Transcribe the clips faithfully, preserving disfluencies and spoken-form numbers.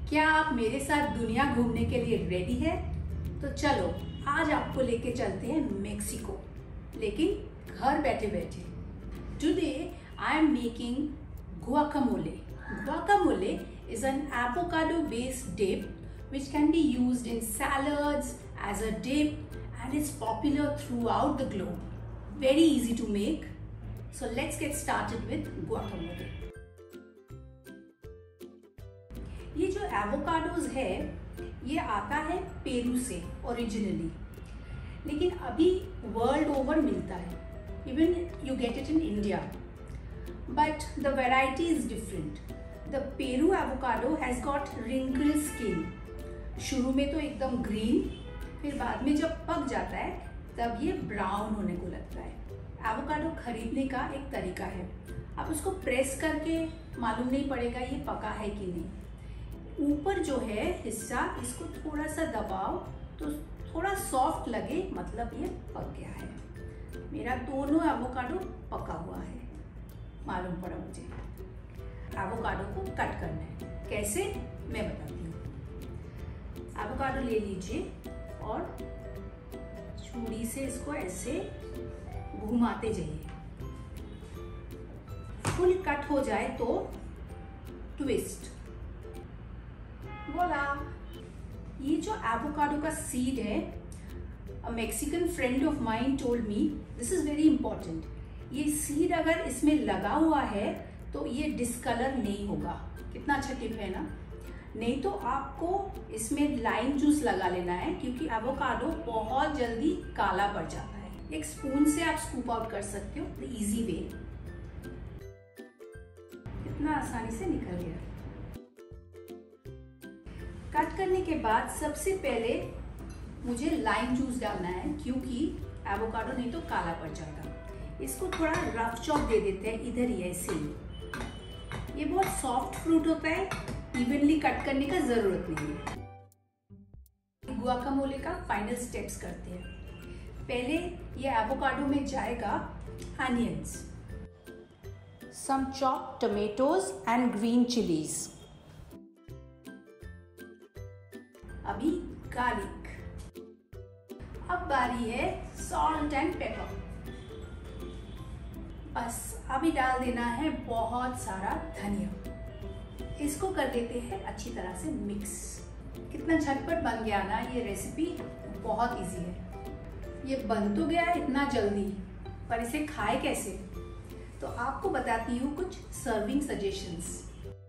क्या आप मेरे साथ दुनिया घूमने के लिए रेडी है? तो चलो आज आपको लेके चलते हैं मेक्सिको, लेकिन घर बैठे बैठे। Today I am making guacamole. Guacamole is an avocado based dip which can be used in salads as a dip and is popular throughout the globe. Very easy to make. So let's get started with guacamole. ये जो avocados है ये आता है Peru से originally, लेकिन अभी world over मिलता है। Even you get it in India, but the variety is different. The Peru avocado has got wrinkle skin. शुरू में तो एकदम ग्रीन, फिर बाद में जब पक जाता है तब ये ब्राउन होने को लगता है। एवोकाडो खरीदने का एक तरीका है, आप उसको प्रेस करके मालूम नहीं पड़ेगा ये पका है कि नहीं। ऊपर जो है हिस्सा इसको थोड़ा सा दबाओ तो थोड़ा सॉफ्ट लगे, मतलब ये पक गया है। मेरा दोनों एवोकाडो पका हुआ है, मालूम पड़ा मुझे। एवोकाडो को कट करना है, कैसे मैं बताती हूँ। एवोकाडो ले लीजिए और छुरी से इसको ऐसे घुमाते जाइए। फुल कट हो जाए तो ट्विस्ट। बोला ये जो एवोकाडो का सीड है, a Mexican friend of mine told me this is very important. ये सीड अगर इसमें लगा हुआ है तो ये डिस्कलर नहीं होगा। कितना अच्छा टिप है ना। नहीं तो आपको इसमें लाइम जूस लगा लेना है, क्योंकि एवोकाडो बहुत जल्दी काला पड़ जाता है। एक स्पून से आप स्कूप आउट कर सकते हो, द इजी वे। कितना आसानी से निकल गया। कट करने के बाद सबसे पहले मुझे लाइम जूस डालना है, क्योंकि एवोकाडो नहीं तो काला पड़ जाएगा। इसको थोड़ा रफ चॉप दे देते हैं, इधर ही ऐसे ही। ये बहुत सॉफ्ट फ्रूट होता है, इवनली कट करने का जरूरत नहीं है। गुआकामोले का फाइनल स्टेप्स करते हैं। पहले ये एवोकाडो में जाएगा onions, some chopped tomatoes and green chillies, अभी गार्लिक। अब बारी है सॉल्ट एंड पेपर। बस अभी डाल देना है बहुत सारा धनिया। इसको कर देते हैं अच्छी तरह से मिक्स। कितना झटपट बन गया ना ये रेसिपी, बहुत इजी है। ये बन तो गया इतना जल्दी, पर इसे खाए कैसे, तो आपको बताती हूँ कुछ सर्विंग सजेशंस।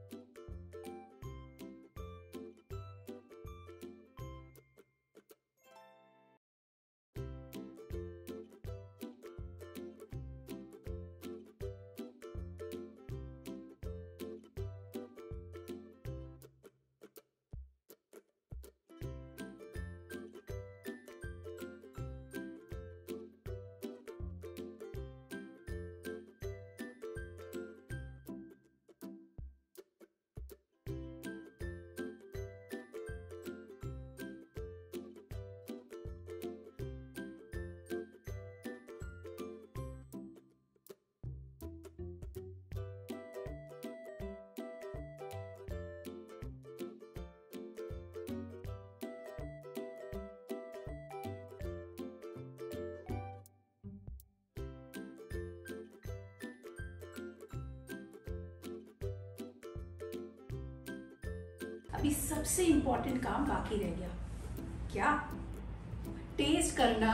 अभी सबसे इंपॉर्टेंट काम बाकी रह गया। क्या? टेस्ट करना।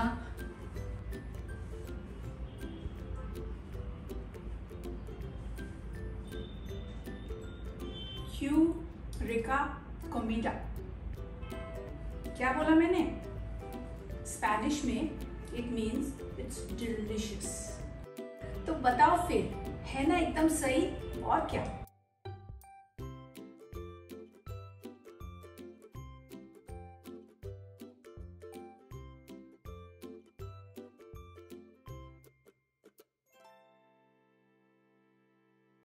क्यू रिका कोमिडा। क्या बोला मैंने? स्पेनिश में इट मीन्स इट्स डिलिशियस। तो बताओ फिर, है ना एकदम सही? और क्या?